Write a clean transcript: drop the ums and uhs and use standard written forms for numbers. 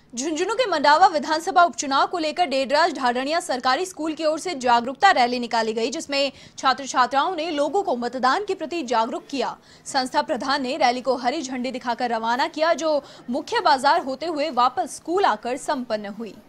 झुंझुनू के मंडावा विधानसभा उपचुनाव को लेकर डेडराज ढाडणिया सरकारी स्कूल की ओर से जागरूकता रैली निकाली गई, जिसमें छात्र छात्राओं ने लोगों को मतदान के प्रति जागरूक किया। संस्था प्रधान ने रैली को हरी झंडी दिखाकर रवाना किया, जो मुख्य बाजार होते हुए वापस स्कूल आकर संपन्न हुई।